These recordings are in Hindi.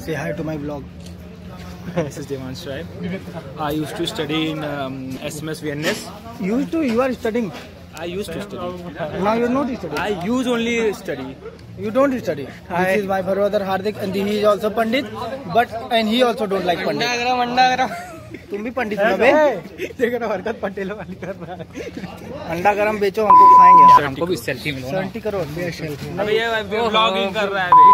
Say hi to my vlog. This is Devansh, right? I used to study in SMS VNS. Used to? You are studying. I used to study. Now you're not studying. I use only study. You don't study. This is my brother Hardik, and he is also Pandit, and he also don't like Pandit. तुम भी पंडित हो बे? देखो ना हरकत पटेल वाली कर रहा है। अंडा गरम बेचो, हमको खाएंगे। हमको भी सेल्फी मिलो ना। 70 करोड़ सेल्फी। अबे ये व्लॉगिंग कर रहा है बे।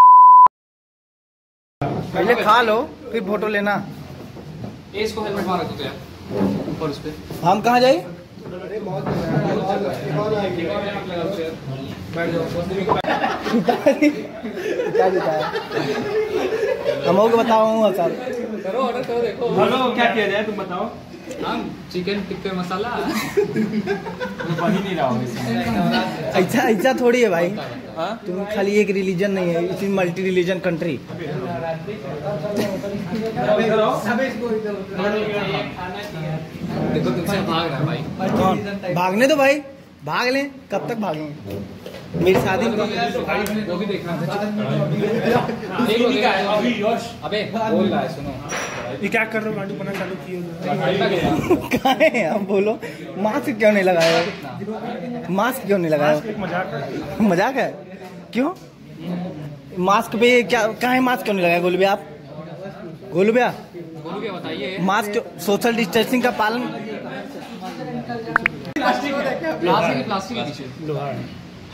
पहले खा लो फिर फोटो लेना। इसको हेलमेट मार दो यार ऊपर उस पे। हम कहाँ जाए? क्या देता है? हम को बताओ सर। करो ऑर्डर करो देखो। हेलो क्या किया जाए तुम बताओ। हम चिकन टिक्का मसाला। बन ही नहीं रहा हूँ ऐसा थोड़ी है भाई। तुम खाली एक रिलीजन नहीं है, it is multi religion country. देखो तुमसे भाग रहा है भाई। कौन भागने दो भाई, भाग लें। कब तक भागेंगे? मेरी शादी में वो भी देखना था। अबे बोल रहा है सुनो। ये क्या कर रहे हो? गांडू बना चालू किए कहाँ है? हम बोलो। मास्क क्यों नहीं लगाया? मास्क क्यों नहीं लगाया? मजाक है? क्यों? मास्क पे क्या कहाँ है? मास्क क्यों नहीं लगाया गोलू भैया? आप गोलू भैया बताइए। मास्क सोशल डिस्टेंसिंग का पालन। प्लास्टिक लोहा है।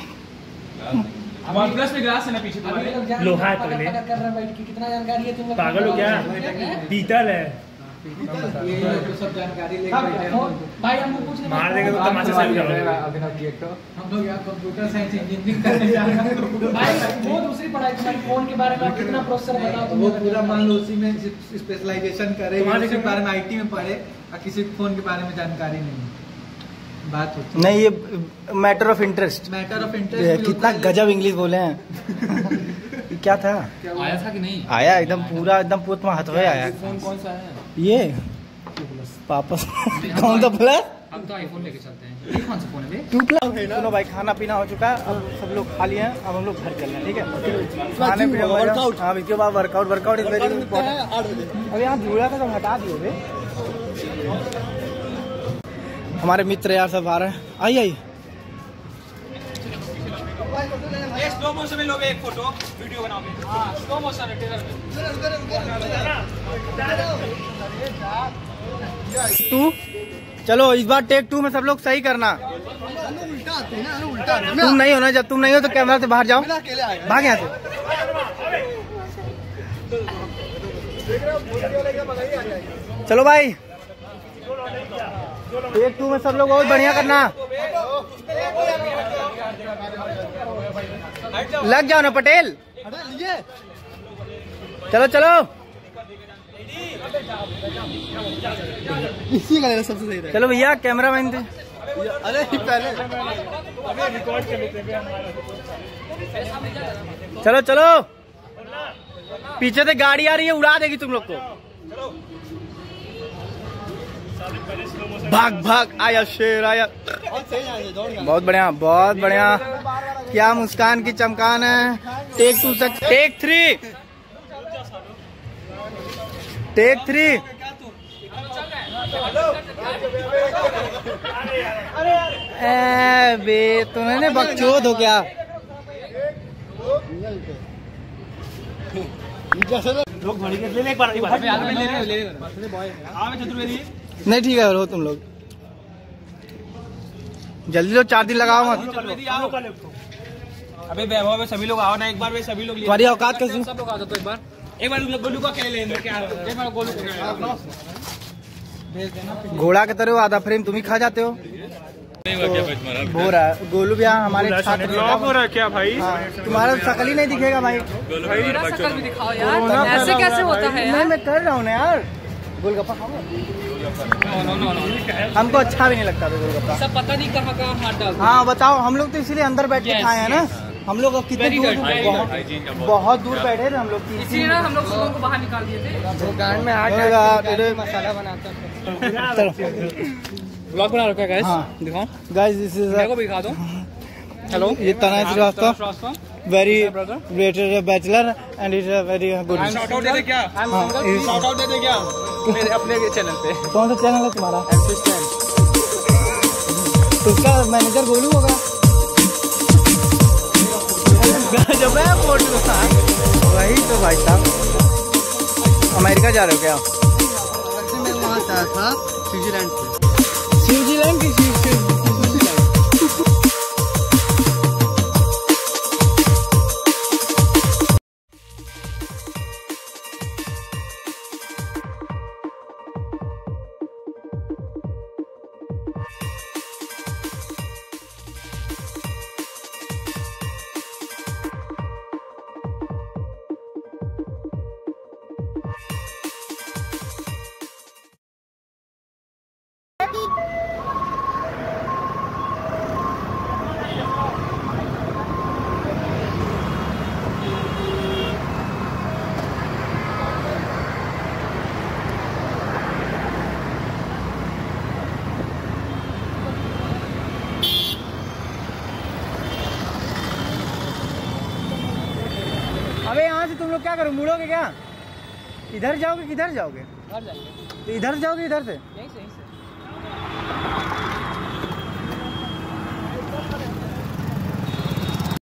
वन प्लस में ग्लास है ना पीछे तुम्हारे। लोहा है पगले। कितना जानकारी है तुम? पागल हो क्या? पीतल है। सब जानकारी लेके भाई हमको कुछ नहीं मार देगा तो तमाशा सही जाओगे। हम लोग यहाँ कंप्यूटर साइंस इंजीनियरिंग करने जा रहे हैं भाई। वो दूसरी पढ़ाई तुम्हारे फोन के बारे में कितना प्रोसेसर बताओ तुम। वो पूरा मान लो उसी में स्पेशलाइजेशन करे, उसी बारे में IT में पढ़े और किसी फोन के बारे में जानकारी नहीं बात होती नहीं। ये मैटर ऑफ इंटरेस्ट। कितना गजब इंग्लिश बोले हैं। क्या था? आया था कि नहीं? आया एकदम पूरा हाथ में आया। फोन कौन सा है? ये वापस कौन सा प्लस? हम तो आईफोन लेके चलते हैं। ये कौन सा फोन है? 2 प्लस। सुनो भाई, खाना पीना हो चुका है, अब सब लोग खा लिए हैं, अब हम लोग घर चल रहे हैं। ठीक है, खाने पीने वर्कआउट। हाँ, इसके बाद वर्कआउट इज वेरी इंपॉर्टेंट। अब यहाँ जुड़ा था तो हटा दिए। हमारे मित्र यार सब आ रहे हैं। आइए स्लो मोशन में लोगे एक फोटो वीडियो बनाओगे। हाँ स्लो मोशन है। 2 चलो इस बार टेक 2 में सब लोग सही करना। तुम नहीं हो ना, जब तुम नहीं हो तो कैमरा से बाहर जाओ, भाग यहाँ से। चलो भाई टेक 2 में सब लोग बहुत बढ़िया करना। लग जाओ ना पटेल। चलो चलो। इसी का सबसे सही है। चलो भैया कैमरा मैन। अरे पहले रिकॉर्ड कर लेते हैं। चलो चलो। पीछे से गाड़ी आ रही है, उड़ा देगी तुम लोग को। भाग भाग आया शेर आया। बहुत बढ़िया बहुत बढ़िया। क्या मुस्कान की चमकान है। टेक 2 तक। टेक 3 बे तुम्हें बकचोद हो क्या? लोग घड़ी के ले ले एक बार ले नहीं ठीक है, रहो तुम लोग जल्दी लो। 4 दिन लगाओ मत। अबे वैभव में सभी लोग आओ ना एक बार। वे सभी लोग तुम्हारी औकात कैसी? सब लोग आ जाओ तो एक बार गोलू को अकेले लेने क्या? एक बार गोलू को घोड़ा के तरह आधा फ्रेम तुम ही खा जाते हो। हो रहा है गोलू भैया हमारे छात्र हो रहा है क्या भाई? तुम्हारा शकल ही नहीं दिखेगा भाई। शकल भी दिखाओ यार, ऐसे कैसे होता है? नहीं मैं कर रहा हूँ ना यार। गोलगप्पा खाओगे? हमको अच्छा भी नहीं लगता था गोलगप्पा। सब पता नहीं कहाँ हाथ डाल। हाँ बताओ, हम लोग तो इसीलिए अंदर बैठ के खाए हैं ना। हम लोग कितने दूर बहुत दूर बैठे थे हम लोग। इसीलिए ना हम लोग सुबह को बाहर निकाल दिए थे। गांड में हाथ मसाला बनाता। ब्लॉग बना रखा है गाइस। हाँ दिखाओ गाइस, दिस इज मेरे को भी दिखा दो। हेलो, ये Tanay Srivastava very rated bachelor and he's a very good. Sort out दे दे क्या? शॉर्ट आउट दे दे क्या? मेरे अपने चैनल पे। कौन सा चैनल है तुम्हारा? तो उसका मैनेजर गोलू होगा। जब मैं फोटो वही तो भाई साहब। अमेरिका जा रहे हो क्या? मैं वहाँ था स्विट्जरलैंड से। स्विट्जरलैंड की अबे यहाँ से तुम लोग क्या करो, मुड़ोगे क्या? इधर जाओगे किधर जाओगे? घर जाएंगे। तो इधर जाओगे इधर से? यहीं से